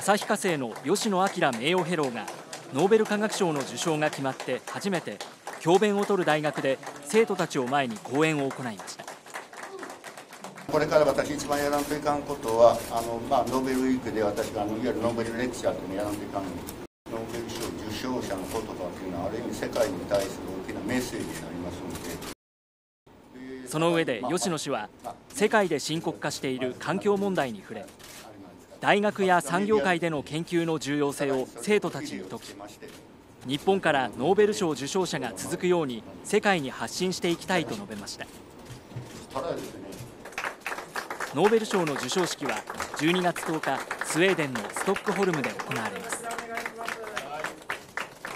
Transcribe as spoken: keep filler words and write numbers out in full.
旭化成の吉野彰名誉ヘローがノーベル化学賞の受賞が決まって初めて教鞭を執る大学で生徒たちを前に講演を行いました。 これから私一番やらんといかんことはあの、まあ、ノーベルウィークで私があのいわゆるノーベルレクチャーというのをやらんといかんのノーベル賞受賞者の言葉というのはある意味世界に対する大きなメッセージになりますので、 その上で吉野氏は世界で深刻化している環境問題に触れ、大学や産業界での研究の重要性を生徒たちに説き、日本からノーベル賞受賞者が続くように世界に発信していきたいと述べました。ノーベル賞の授賞式はじゅうにがつとおかスウェーデンのストックホルムで行われます。